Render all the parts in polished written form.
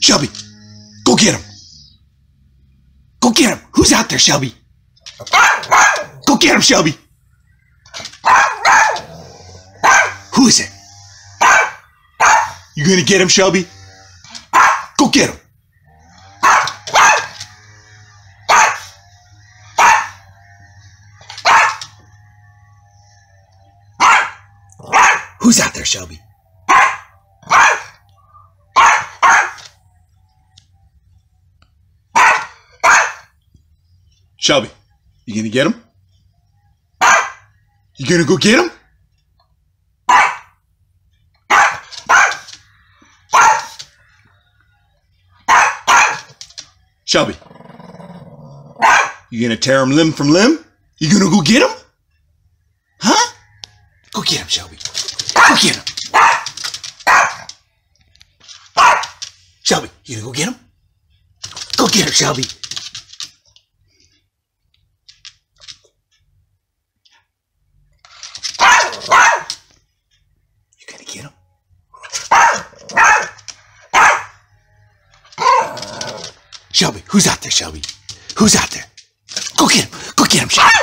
Shelby, go get him. Go get him. Who's out there, Shelby? Go get him, Shelby. Who is it? You gonna get him, Shelby? Go get him. Who's out there, Shelby? Shelby, you gonna get him? You gonna go get him? Shelby, you gonna tear him limb from limb? You gonna go get him? Huh? Go get him, Shelby. Go get him. Shelby, you gonna go get him? Go get him, Shelby. You gonna get him? Shelby, who's out there, Shelby? Who's out there? Go get him. Go get him, Shelby.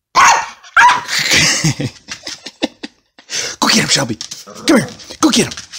Go get him, Shelby. Come here. Go get him.